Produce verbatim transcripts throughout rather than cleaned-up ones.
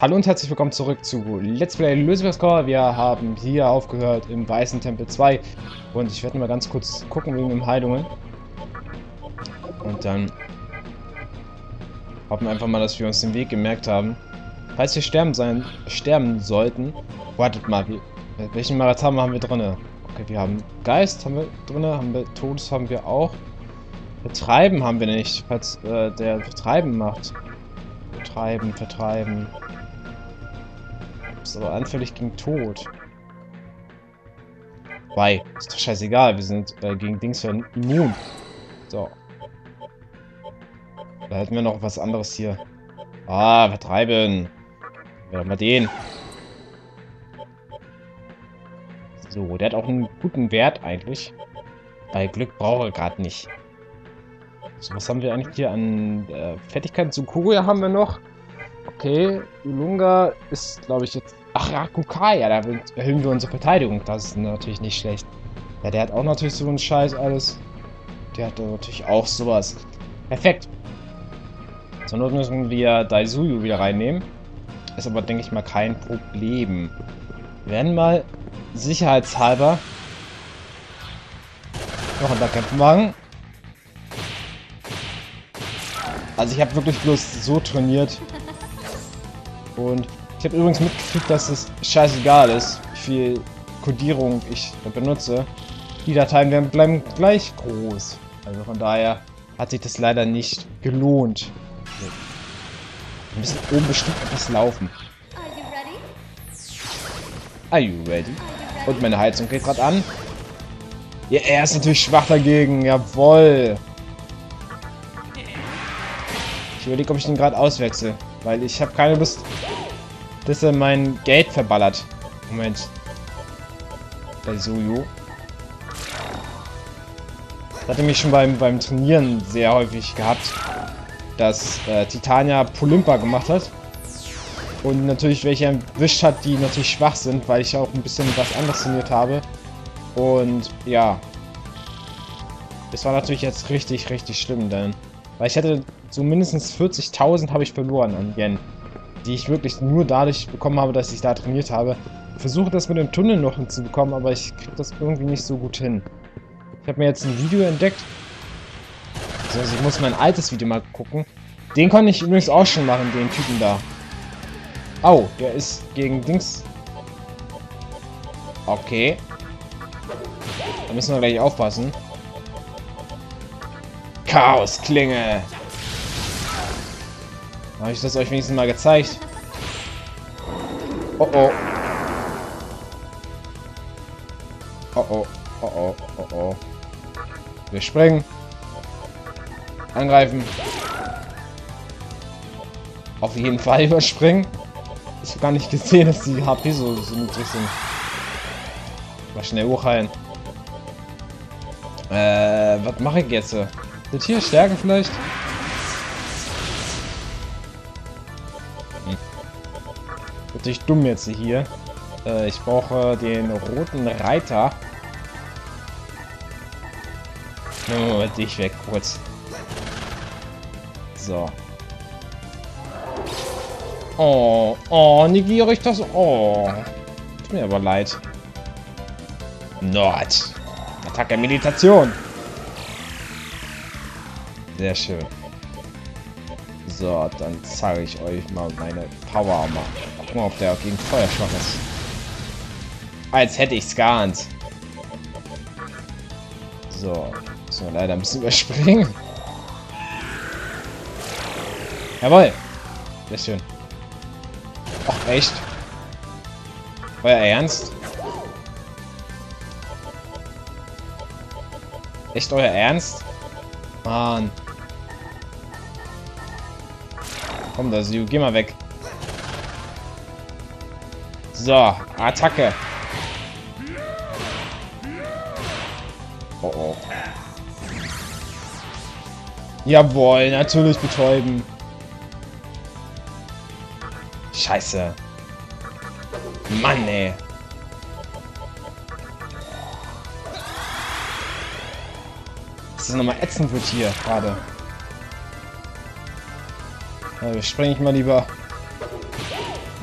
Hallo und herzlich willkommen zurück zu Let's Play Lucifer's Call. Wir haben hier aufgehört im Weißen Tempel zwei. Und ich werde mal ganz kurz gucken wegen den Heilungen. Und dann hoffen wir einfach mal, dass wir uns den Weg gemerkt haben. Falls wir sterben sein, sterben sollten. Wartet mal, wie, welchen Marathon haben wir drin? Okay, wir haben Geist haben wir drin, haben wir Todes haben wir auch. Vertreiben haben wir nicht, falls äh, der Vertreiben macht. Vertreiben, vertreiben. Ist aber anfällig gegen Tod. Wobei, ist doch scheißegal, wir sind äh, gegen Dings immun. So. Da hätten wir noch was anderes hier. Ah, vertreiben. Ja, mal den. So, der hat auch einen guten Wert eigentlich. Bei Glück brauche er gerade nicht. So, was haben wir eigentlich hier an äh, Fertigkeiten? Sukuya haben wir noch. Okay, Ilunga ist, glaube ich, jetzt... Ach, Rakukaya, da erhöhen wir unsere Verteidigung. Das ist natürlich nicht schlecht. Ja, der hat auch natürlich so einen Scheiß alles. Der hat natürlich auch sowas. Perfekt. Zur Not müssen wir Daisuyu wieder reinnehmen. Ist aber, denke ich mal, kein Problem. Wir werden mal sicherheitshalber noch ein paar Kämpfe machen. Also ich habe wirklich bloß so trainiert. Und ich habe übrigens mitgekriegt, dass es scheißegal ist, wie viel Codierung ich benutze. Die Dateien werden bleiben gleich groß. Also von daher hat sich das leider nicht gelohnt. Wir müssen oben bestimmt etwas laufen. Are you ready? Und meine Heizung geht gerade an. Ja, er ist natürlich schwach dagegen. Jawoll. Ich überlege, ob ich den gerade auswechsel. Weil ich habe keine Lust, dass er mein Geld verballert. Moment. Bei Suyu. Das hatte mich schon beim, beim Trainieren sehr häufig gehabt, dass äh, Titania Polimpa gemacht hat. Und natürlich welche erwischt hat, die natürlich schwach sind, weil ich auch ein bisschen was anderes trainiert habe. Und ja. Das war natürlich jetzt richtig, richtig schlimm, denn. Weil ich hätte so mindestens vierzigtausend habe ich verloren an Yen. Die ich wirklich nur dadurch bekommen habe, dass ich da trainiert habe. Ich versuche das mit dem Tunnel noch hinzubekommen, aber ich kriege das irgendwie nicht so gut hin. Ich habe mir jetzt ein Video entdeckt. Also ich muss mein altes Video mal gucken. Den konnte ich übrigens auch schon machen, den Typen da. Au, der ist gegen Dings. Okay. Da müssen wir gleich aufpassen. Chaosklinge. Habe ich das euch wenigstens mal gezeigt? Oh oh. Oh oh. Oh oh. Oh oh. Wir springen. Angreifen. Auf jeden Fall überspringen. Ich habe gar nicht gesehen, dass die H P so, so niedrig sind. Mal schnell hochheilen. Äh, was mache ich jetzt? Sind hier Stärke vielleicht? Hm. Natürlich dumm jetzt hier. Äh, ich brauche den roten Reiter. Moment, ich weg kurz. So. Oh, oh, negiere ich das? Oh. Tut mir aber leid. Nord. Attacke Meditation. Sehr schön. So, dann zeige ich euch mal meine Power Armor. Gucken wir, ob der gegen Feuer schwach ist. Als hätte ich scannt. So. Müssen wir leider ein bisschen überspringen. Jawohl. Sehr schön. Ach, echt? Euer Ernst? Echt euer Ernst? Mann. Komm, da, Siu, geh mal weg. So, Attacke. Oh oh. Jawohl, natürlich betäuben. Scheiße. Mann, ey. Das ist nochmal ätzend wird hier gerade. Ja, springe ich mal lieber.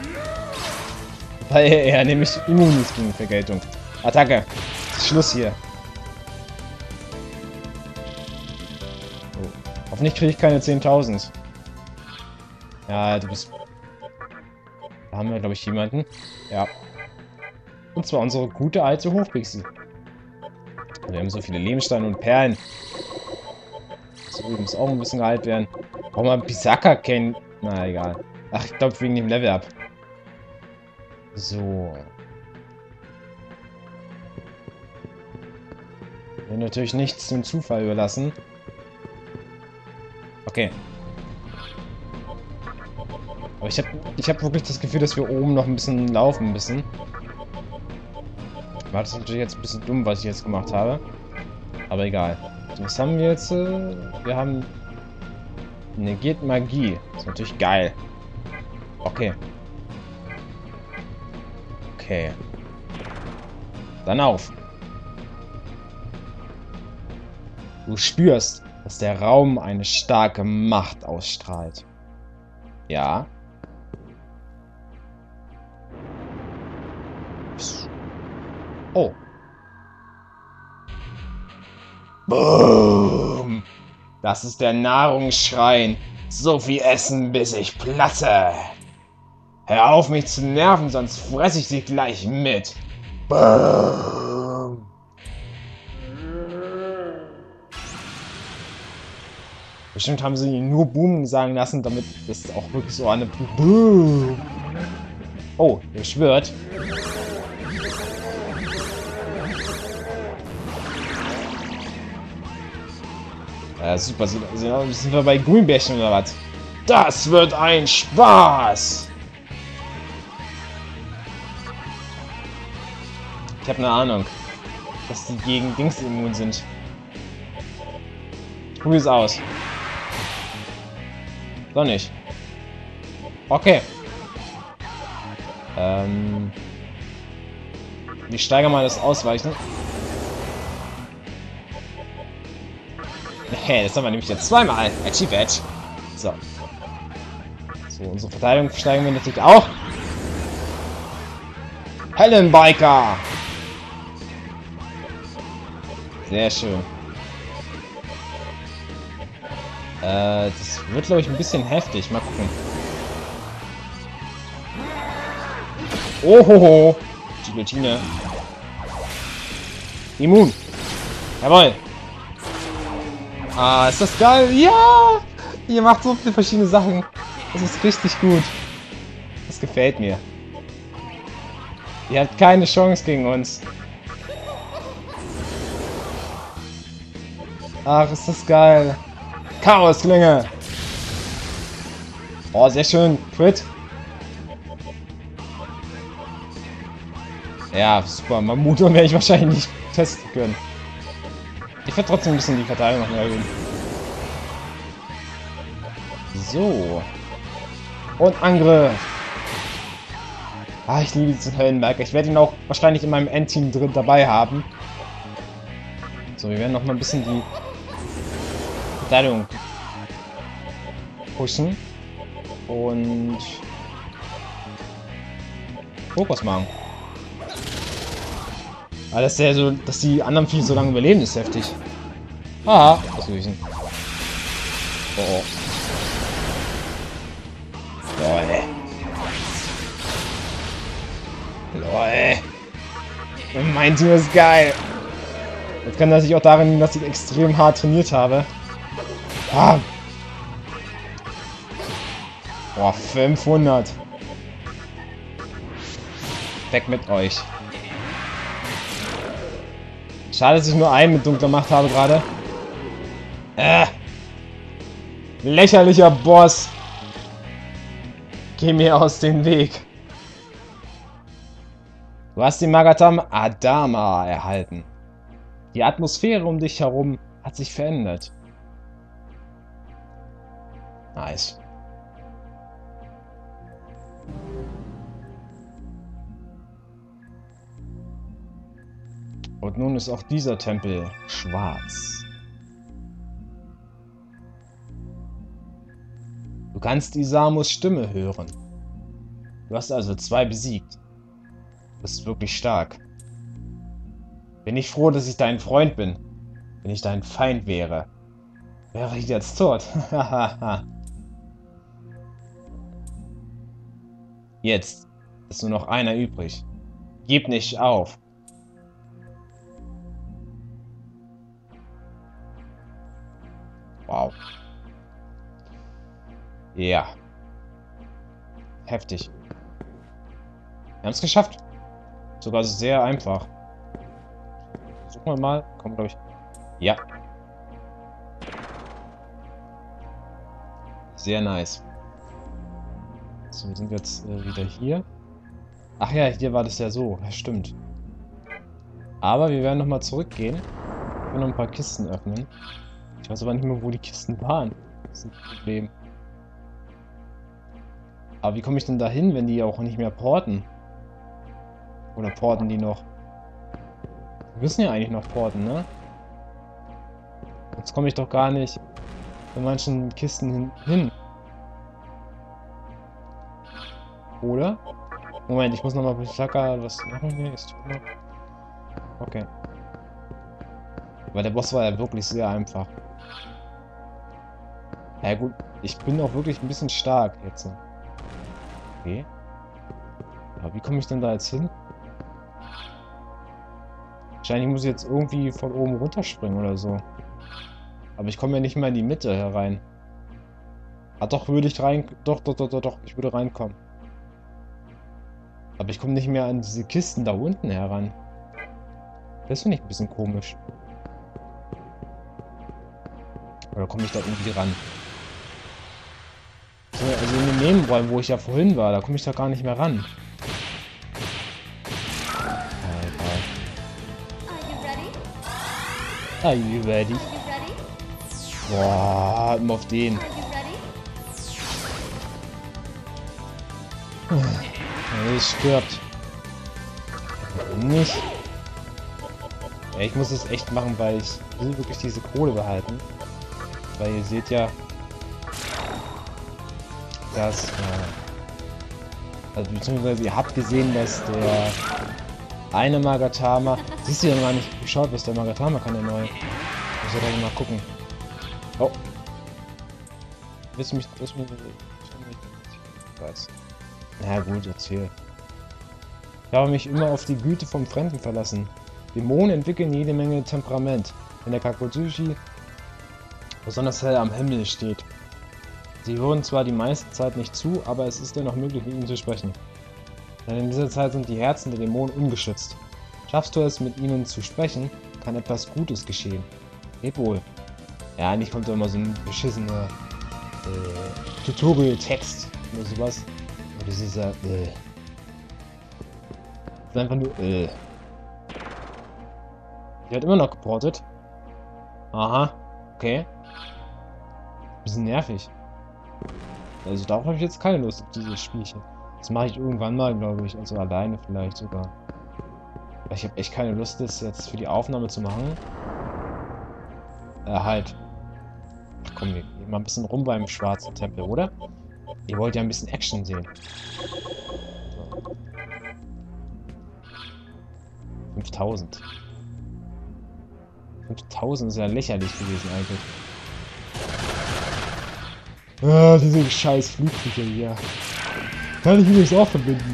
Weil er nämlich immun ist gegen Vergeltung. Attacke. Schluss hier. Oh. Hoffentlich kriege ich keine zehntausend. Ja, du bist... Da haben wir, glaube ich, jemanden. Ja. Und zwar unsere gute alte Hochpixel. Wir haben so viele Lehmsteine und Perlen. So, muss auch ein bisschen geheilt werden. Warum man Pisaka kennt? Na, egal. Ach, ich glaube wegen dem Level-Up. So. Wir haben natürlich nichts dem Zufall überlassen. Okay. Aber ich habe ich hab wirklich das Gefühl, dass wir oben noch ein bisschen laufen müssen. War das natürlich jetzt ein bisschen dumm, was ich jetzt gemacht habe. Aber egal. Was haben wir jetzt? Wir haben... Negiert Magie. Das ist natürlich geil. Okay. Okay. Dann auf. Du spürst, dass der Raum eine starke Macht ausstrahlt. Ja. Oh. Boom. Das ist der Nahrungsschrein. So viel Essen, bis ich platze. Hör auf, mich zu nerven, sonst fresse ich sie gleich mit. Boom. Bestimmt haben sie ihn nur Boom sagen lassen, damit es auch wirklich so eine Boom. Oh, er schwört. Ja, super. Sind, sind wir bei Grünbärchen oder was? Das wird ein Spaß! Ich habe eine Ahnung, dass die gegen Dings immun sind. Probier es aus. Doch nicht. Okay. Ähm. Ich steigere mal das Ausweichen. Hey, das haben wir nämlich jetzt zweimal. Edgy Badge. So. So, unsere Verteidigung steigen wir natürlich auch. Hellenbiker! Sehr schön. Äh, das wird, glaube ich, ein bisschen heftig. Mal gucken. Ohoho! Guillotine. Immun. Jawohl. Ah, ist das geil? Ja! Ihr macht so viele verschiedene Sachen. Das ist richtig gut. Das gefällt mir. Ihr habt keine Chance gegen uns. Ach, ist das geil. Chaosklinge. Oh, sehr schön. Crit. Ja, super. Mamuto werde ich wahrscheinlich nicht testen können. Ich werde trotzdem ein bisschen die Verteidigung noch erhöhen. So. Und Angriff. Ah, ich liebe diesen Höllenberg. Ich werde ihn auch wahrscheinlich in meinem Endteam drin dabei haben. So, wir werden noch mal ein bisschen die Verteidigung pushen. Und Fokus machen. Aber dass, der so, dass die anderen viel so lange überleben, ist heftig. Ah, auslösen. Oh, oh. Lol. Lol. Mein Team ist geil. Jetzt kann das sich auch darin liegen, dass ich extrem hart trainiert habe. Ah. Boah, fünfhundert. Weg mit euch. Schade, dass ich nur einen mit dunkler Macht habe gerade. Äh. Lächerlicher Boss. Geh mir aus dem Weg. Du hast die Magatam Adama erhalten. Die Atmosphäre um dich herum hat sich verändert. Nice. Und nun ist auch dieser Tempel schwarz. Du kannst Isamus Stimme hören. Du hast also zwei besiegt. Du bist wirklich stark. Bin ich froh, dass ich dein Freund bin. Wenn ich dein Feind wäre, wäre ich jetzt tot. Jetzt ist nur noch einer übrig. Gib nicht auf. Wow. Ja. Heftig. Wir haben es geschafft. Sogar sehr einfach. Suchen wir mal. Komm, glaube ich. Ja. Sehr nice. So, wir sind jetzt äh, wieder hier. Ach ja, hier war das ja so. Ja, stimmt. Aber wir werden nochmal zurückgehen. Wir können noch ein paar Kisten öffnen. Ich weiß aber nicht mehr, wo die Kisten waren. Das ist ein Problem. Aber wie komme ich denn da hin, wenn die auch nicht mehr porten? Oder porten die noch? Wir müssen ja eigentlich noch porten, ne? Jetzt komme ich doch gar nicht in manchen Kisten hin. hin. Oder? Moment, ich muss nochmal mit Flacker was machen hier. Ist noch. Okay. Weil der Boss war ja wirklich sehr einfach. Ja gut, ich bin auch wirklich ein bisschen stark jetzt. Okay. Aber wie komme ich denn da jetzt hin? Wahrscheinlich muss ich jetzt irgendwie von oben runterspringen oder so. Aber ich komme ja nicht mehr in die Mitte herein. Ah doch, würde ich rein... Doch, doch, doch, doch, doch. Ich würde reinkommen. Aber ich komme nicht mehr an diese Kisten da unten heran. Das finde ich ein bisschen komisch. Oder komme ich da irgendwie ran? So, also in den Nebenräumen, wo ich ja vorhin war, da komme ich da gar nicht mehr ran. Are you ready? Boah, immer auf den. Er stirbt. Warum nicht? Ja, ich muss es echt machen, weil ich will wirklich diese Kohle behalten. Weil ihr seht ja, dass, äh, also beziehungsweise ihr habt gesehen, dass der eine Magatama, siehst du ja noch gar nicht geschaut, was der Magatama kann, der neue. Muss ja gleich mal gucken. Oh. Willst du mich, das mir, ich weiß. Na gut, erzähl. Ich habe mich immer auf die Güte vom Fremden verlassen. Dämonen entwickeln jede Menge Temperament, wenn der Kakotsuchi besonders hell am Himmel steht. Sie hören zwar die meiste Zeit nicht zu, aber es ist dennoch möglich, mit ihnen zu sprechen. Denn in dieser Zeit sind die Herzen der Dämonen ungeschützt. Schaffst du es, mit ihnen zu sprechen, kann etwas Gutes geschehen. Geht wohl. Ja, eigentlich kommt da immer so ein beschissener äh, Tutorial-Text oder sowas. Und das ist ja, äh. Das ist einfach nur, äh. Die hat immer noch geportet. Aha, okay. Bisschen nervig. Also darauf habe ich jetzt keine Lust auf dieses Spielchen. Das mache ich irgendwann mal, glaube ich. Also alleine vielleicht sogar. Weil ich habe echt keine Lust, das jetzt für die Aufnahme zu machen. Äh, halt. Ach komm, wir gehen mal ein bisschen rum beim schwarzen Tempel, oder? Ihr wollt ja ein bisschen Action sehen. So. fünftausend. fünftausend ist ja lächerlich gewesen eigentlich. Ah, diese scheiß Flugviecher hier. Kann ich übrigens auch verbinden.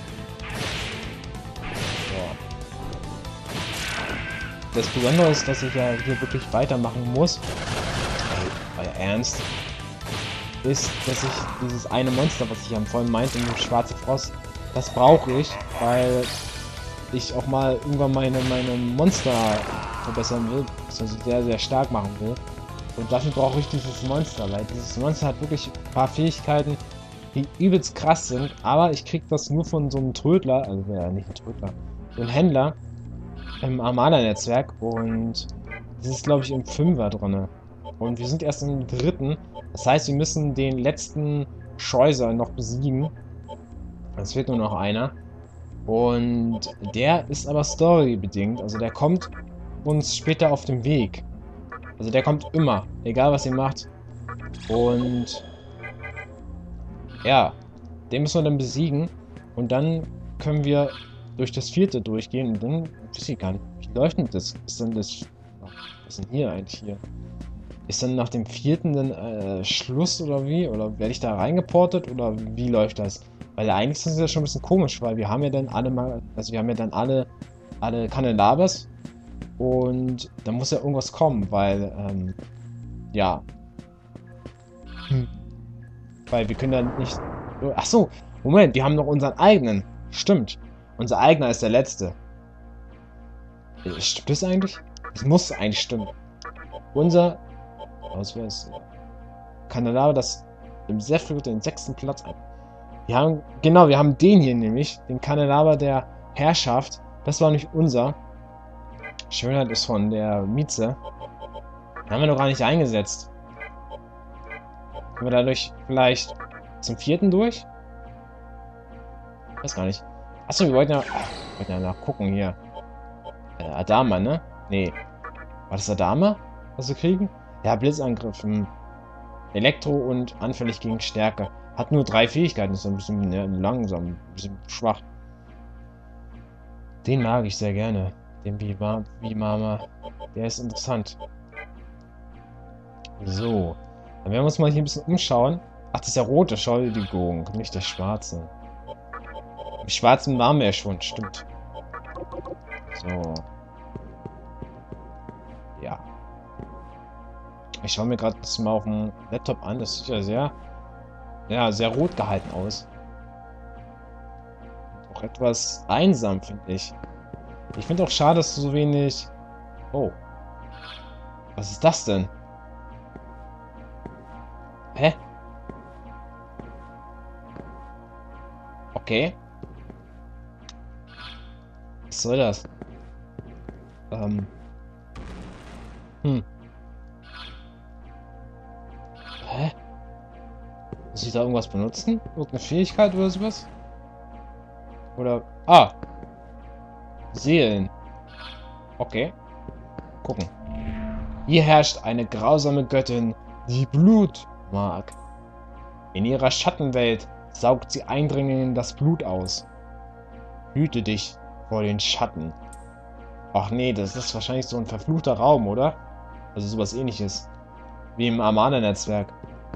So. Das Besondere ist, dass ich ja hier wirklich weitermachen muss. Ey, euer Ernst? Ist, dass ich dieses eine Monster, was ich ja vorhin meinte, mit dem schwarzen Frost, das brauche ich, weil ich auch mal irgendwann meine, meine Monster verbessern will, also sehr, sehr stark machen will. Und dafür brauche ich dieses Monster, weil dieses Monster hat wirklich ein paar Fähigkeiten, die übelst krass sind, aber ich krieg das nur von so einem Trödler, also ja, nicht ein Trödler, so ein Händler im Armada-Netzwerk und das ist, glaube ich, im Fünfer drinne. Und wir sind erst im dritten, das heißt, wir müssen den letzten Scheuser noch besiegen. Es fehlt nur noch einer. Und der ist aber storybedingt, also der kommt uns später auf dem Weg. Also der kommt immer, egal was ihr macht. Und ja, den müssen wir dann besiegen. Und dann können wir durch das vierte durchgehen und dann weiß ich gar nicht, wie läuft denn das? Ist dann das. Was ist denn hier eigentlich hier? Ist dann nach dem vierten dann äh, Schluss oder wie? Oder werde ich da reingeportet oder wie läuft das? Weil eigentlich ist das ja schon ein bisschen komisch, weil wir haben ja dann alle mal, also wir haben ja dann alle, alle Candelabers und da muss ja irgendwas kommen, weil, ähm, ja. Hm. Weil wir können dann nicht. Ach so, Moment, wir haben noch unseren eigenen. Stimmt. Unser eigener ist der letzte. Stimmt das eigentlich? Das muss eigentlich stimmen. Unser. Was wäre es? Kanada, das im Sefri den sechsten Platz ein. Wir haben. Genau, wir haben den hier nämlich. Den Kanada der Herrschaft. Das war nicht unser. Schönheit ist von der Mieze. Den haben wir noch gar nicht eingesetzt. Können wir dadurch vielleicht zum vierten durch? Weiß gar nicht. Achso, wir wollten ja, wir wollten ja nachgucken hier. Äh, Adama, ne? Nee. War das Adama, was wir kriegen? Ja, Blitzangriff. Hm. Elektro und anfällig gegen Stärke. Hat nur drei Fähigkeiten. Ist ein bisschen ja, langsam, ein bisschen schwach. Den mag ich sehr gerne. Den Bimama. Der ist interessant. So. Dann werden wir uns mal hier ein bisschen umschauen. Ach, das ist der rote, Entschuldigung, nicht der schwarze. Im schwarzen waren wir ja schon, stimmt. So. Ja. Ich schaue mir gerade das mal auf dem Laptop an. Das sieht ja sehr, ja, sehr rot gehalten aus. Auch etwas einsam, finde ich. Ich finde auch schade, dass so wenig... Oh. Was ist das denn? Hä? Okay. Was soll das? Ähm. Hm. Hä? Muss ich da irgendwas benutzen? Irgendeine Fähigkeit oder sowas? Oder... Ah! Seelen. Okay. Gucken. Hier herrscht eine grausame Göttin, die Blut mag. In ihrer Schattenwelt saugt sie Eindringlingen das Blut aus. Hüte dich vor den Schatten. Ach nee, das ist wahrscheinlich so ein verfluchter Raum, oder? Also sowas ähnliches. Wie im Armada-Netzwerk.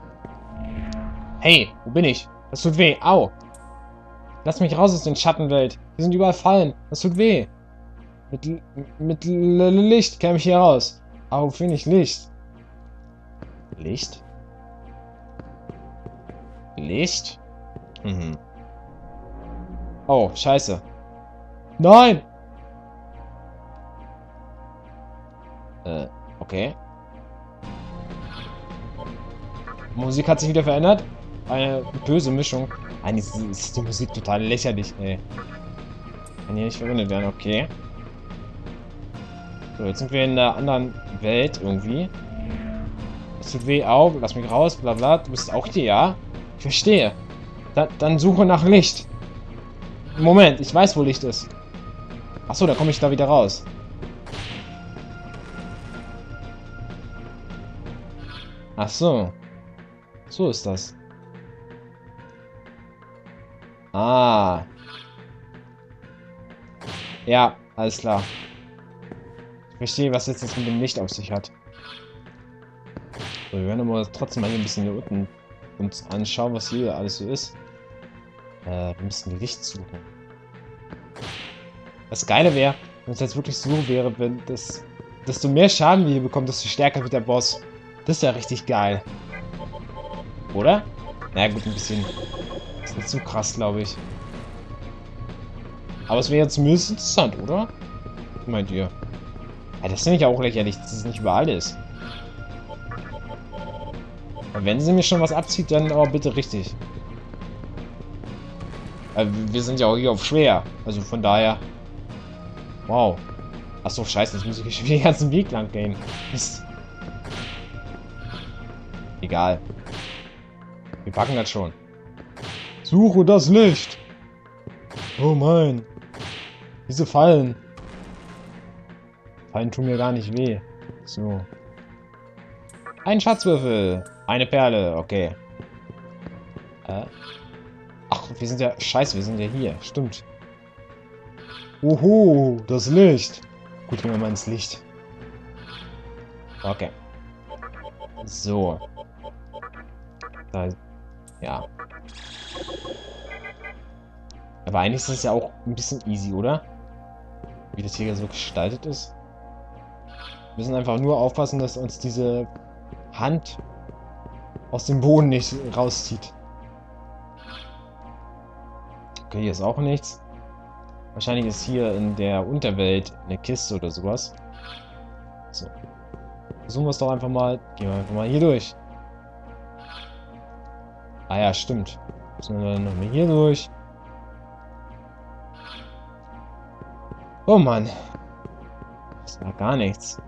Hey, wo bin ich? Das tut weh. Au! Lass mich raus aus der Schattenwelt. Hier sind überall Fallen. Das tut weh. Mit, mit Licht käme ich hier raus. Aber wo finde ich Licht? Licht? Licht? Mhm. Oh, scheiße. Nein! Äh, okay. Musik hat sich wieder verändert. Eine böse Mischung. Eigentlich ist die Musik total lächerlich, ey. Kann hier nicht verwendet werden, okay. So, jetzt sind wir in der anderen Welt irgendwie. Es tut weh, au, lass mich raus, bla bla. Du bist auch hier, ja? Ich verstehe. Da, dann suche nach Licht. Moment, ich weiß, wo Licht ist. Achso, da komme ich da wieder raus. Ach so. So ist das. Ah. Ja, alles klar. Ich verstehe, was jetzt das mit dem Licht auf sich hat. So, wir werden aber trotzdem mal hier ein bisschen hier unten uns anschauen, was hier alles so ist. Äh, wir müssen Licht suchen. Das Geile wäre, wenn es jetzt wirklich so wäre, wenn das... Desto mehr Schaden wir hier bekommen, desto stärker wird der Boss. Das ist ja richtig geil. Oder? Na naja, gut, ein bisschen... Das ist nicht zu krass, glaube ich. Aber es wäre ja zumindest interessant, oder? Was meint ihr? Ja, das finde ich auch lächerlich, dass es nicht überall ist. Aber wenn sie mir schon was abzieht, dann aber bitte richtig. Weil wir sind ja auch hier auf schwer. Also von daher... Wow. Achso, scheiße, jetzt muss ich schon den ganzen Weg lang gehen. Mist. Egal. Wir packen das schon. Suche das Licht! Oh mein. Diese Fallen. Fallen tun mir gar nicht weh. So. Ein Schatzwürfel. Eine Perle. Okay. Äh. Ach, wir sind ja... Scheiße, wir sind ja hier. Stimmt. Oho, das Licht. Gut, gehen wir mal ins Licht. Okay. So. Da, ja. Aber eigentlich ist es ja auch ein bisschen easy, oder? Wie das hier so gestaltet ist. Wir müssen einfach nur aufpassen, dass uns diese Hand aus dem Boden nicht rauszieht. Okay, hier ist auch nichts. Wahrscheinlich ist hier in der Unterwelt eine Kiste oder sowas. So. Versuchen wir es doch einfach mal. Gehen wir einfach mal hier durch. Ah ja, stimmt. Müssen wir dann noch mal hier durch. Oh Mann. Das war gar nichts.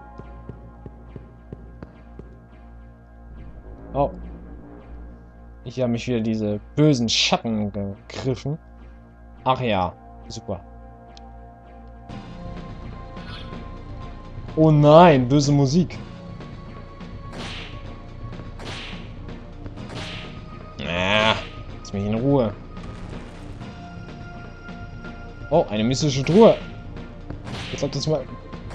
Oh. Ich habe mich wieder diese bösen Schatten gegriffen. Ach ja, super. Oh nein, böse Musik. Ah, lass mich in Ruhe. Oh, eine mystische Truhe. Jetzt ob das mal...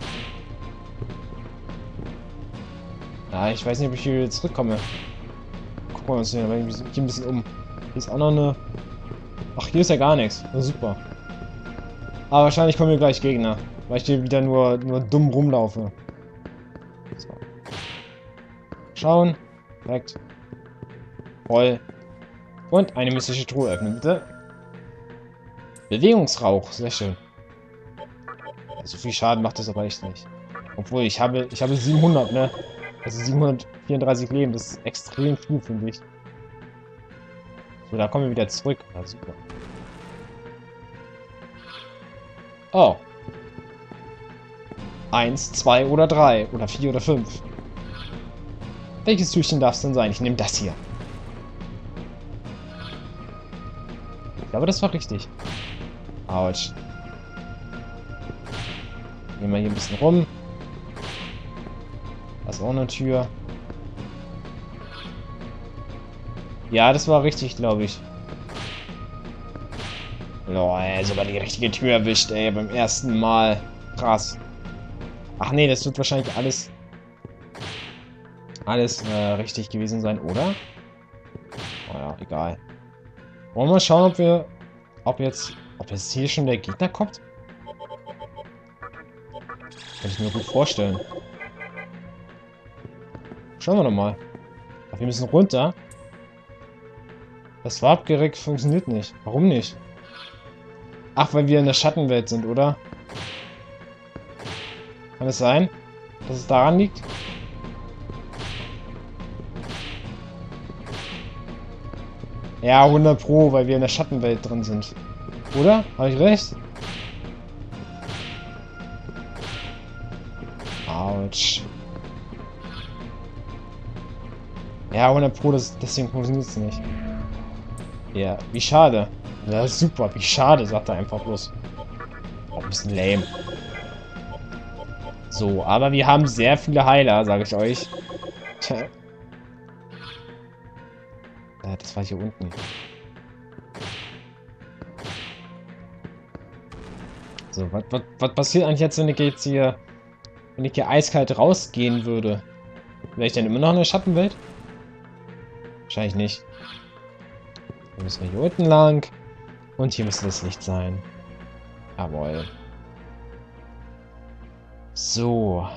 Ah, ich weiß nicht, ob ich hier zurückkomme. Gucken wir uns hier ein bisschen um. Hier ist auch noch eine... Ach, hier ist ja gar nichts. Oh, super. Aber wahrscheinlich kommen hier gleich Gegner. Weil ich hier wieder nur, nur dumm rumlaufe. So. Schauen. Direkt. Voll. Und eine mystische Truhe öffnen, bitte. Bewegungsrauch. Sehr schön. So viel Schaden macht das aber echt nicht. Obwohl, ich habe, ich habe siebenhundert, ne? Also siebenhundertvierunddreißig Leben. Das ist extrem viel, finde ich. So, da kommen wir wieder zurück. Ja, super. Oh. Eins, zwei oder drei. Oder vier oder fünf. Welches Türchen darf es denn sein? Ich nehme das hier. Ich glaube, das war richtig. Autsch. Gehen wir hier ein bisschen rum. Da ist auch eine Tür. Ja, das war richtig, glaube ich. Lol, sogar die richtige Tür erwischt, ey, beim ersten Mal. Krass. Ach nee, das wird wahrscheinlich alles... Alles äh, richtig gewesen sein, oder? Naja, oh egal. Wollen wir mal schauen, ob wir... Ob jetzt... Ob jetzt hier schon der Gegner kommt? Kann ich mir gut vorstellen. Schauen wir doch mal. Ach, wir müssen runter. Das Warp-Gerät funktioniert nicht. Warum nicht? Ach, weil wir in der Schattenwelt sind, oder? Kann es sein, dass es daran liegt? Ja, hundert Pro, weil wir in der Schattenwelt drin sind. Oder? Habe ich recht? Autsch. Ja, hundert Pro, das, deswegen funktioniert es nicht. Ja, wie schade. Ja, super, wie schade, sagt er einfach bloß. Auch ein bisschen lame. So, aber wir haben sehr viele Heiler, sage ich euch. Tja. Ja, das war hier unten. So, was, was, was passiert eigentlich jetzt, wenn ich jetzt hier... Wenn ich hier eiskalt rausgehen würde? Wäre ich dann immer noch in der Schattenwelt? Wahrscheinlich nicht. Dann müssen wir hier unten lang. Und hier müsste das Licht sein. Jawohl. So.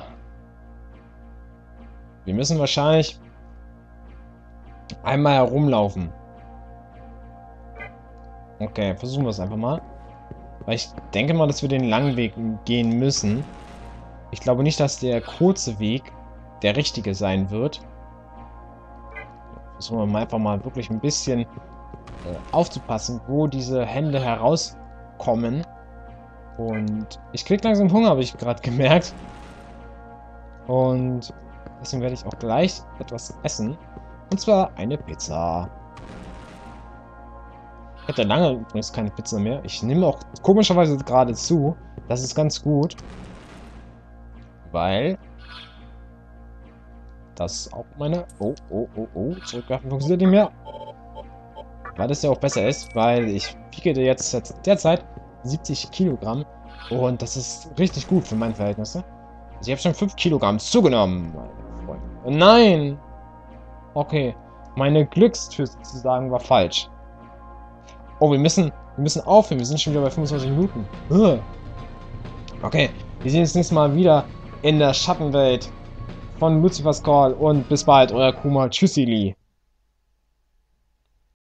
Wir müssen wahrscheinlich einmal herumlaufen. Okay, versuchen wir es einfach mal. Weil ich denke mal, dass wir den langen Weg gehen müssen. Ich glaube nicht, dass der kurze Weg der richtige sein wird. Versuchen wir mal einfach mal wirklich ein bisschen äh, aufzupassen, wo diese Hände herauskommen. Und ich krieg langsam Hunger, habe ich gerade gemerkt. Und deswegen werde ich auch gleich etwas essen. Und zwar eine Pizza. Ich hatte lange übrigens keine Pizza mehr. Ich nehme auch komischerweise gerade zu. Das ist ganz gut. Weil das auch meine... Oh, oh, oh, oh. Zurückwerfen funktioniert nicht mehr. Weil das ja auch besser ist, weil ich wiege jetzt derzeit siebzig Kilogramm. Und das ist richtig gut für meine Verhältnisse. Also ich habe schon fünf Kilogramm zugenommen, meine Freunde. Oh nein! Okay. Meine Glückstür sozusagen war falsch. Oh, wir müssen, wir müssen aufhören. Wir sind schon wieder bei fünfundzwanzig Minuten. Okay. Wir sehen uns nächstes Mal wieder in der Schattenwelt von Lucifer's Call. Und bis bald, euer Kuma. Tschüssili.